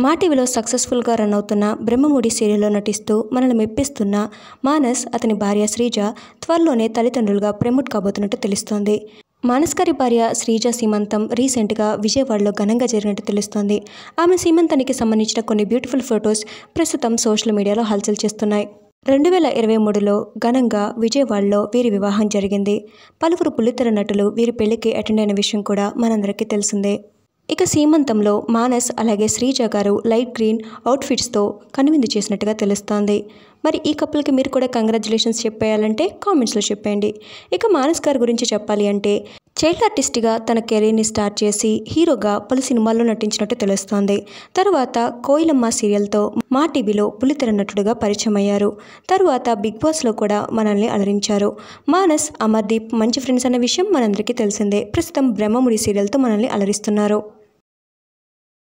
మా టీవీలో సక్సెస్ఫుల్గా రన్ అవుతున్న బ్రహ్మముడి సీరియల్లో నటిస్తూ మనల్ని మెప్పిస్తున్న మానస్ అతని భార్య శ్రీజ త్వరలోనే తల్లిదండ్రులుగా ప్రమోట్ కాబోతున్నట్టు తెలుస్తోంది. మానస్ గారి భార్య శ్రీజ సీమంతం రీసెంట్గా విజయవాడలో ఘనంగా జరిగినట్టు తెలుస్తోంది. ఆమె సీమంతానికి సంబంధించిన కొన్ని బ్యూటిఫుల్ ఫొటోస్ ప్రస్తుతం సోషల్ మీడియాలో హల్చల్ చేస్తున్నాయి. 2023లో ఘనంగా విజయవాడలో వీరి వివాహం జరిగింది. పలువురు బుల్లితెర నటులు వీరి పెళ్లికి అటెండ్ అయిన విషయం కూడా మనందరికీ తెలిసిందే. ఇక సీమంతంలో మానస్ అలాగే శ్రీజ గారు లైట్ గ్రీన్ అవుట్ఫిట్స్తో కనువిందు చేసినట్టుగా తెలుస్తోంది. మరి ఈ కపుల్కి మీరు కూడా కంగ్రాచులేషన్స్ చెప్పేయాలంటే కామెంట్స్లో చెప్పండి. ఇక మానస్ గారి గురించి చెప్పాలి అంటే చైల్డ్ ఆర్టిస్ట్గా తన కెరీర్ని స్టార్ట్ చేసి హీరోగా పలు సినిమాల్లో నటించినట్టు తెలుస్తోంది. తరువాత కోయిలమ్మ సీరియల్తో మా టీవీలో బుల్లితెర నటుడుగా పరిచయం అయ్యారు. తరువాత బిగ్ బాస్లో కూడా మనల్ని అలరించారు. మానస్, అమర్దీప్ మంచి ఫ్రెండ్స్ అన్న విషయం మనందరికీ తెలిసిందే. ప్రస్తుతం బ్రహ్మముడి సీరియల్తో మనల్ని అలరిస్తున్నారు.